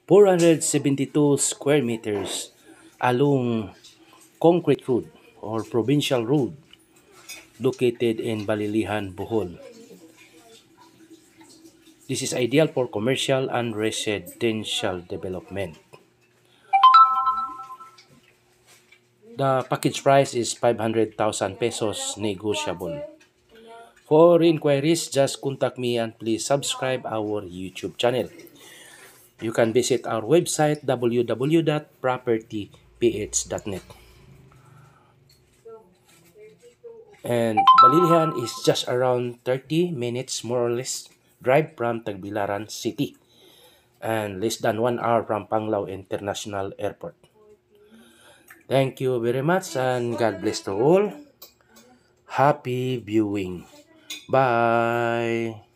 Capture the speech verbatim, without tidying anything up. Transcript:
four hundred seventy-two square meters along concrete road or provincial road located in Balilihan, Bohol. This is ideal for commercial and residential development. The package price is five hundred thousand pesos negotiable. For inquiries, just contact me and please subscribe our YouTube channel. You can visit our website w w w dot property p h dot net. And Balilihan is just around thirty minutes more or less drive from Tagbilaran City and less than one hour from Panglao International Airport. Thank you very much and God bless to all. Happy viewing. Bye.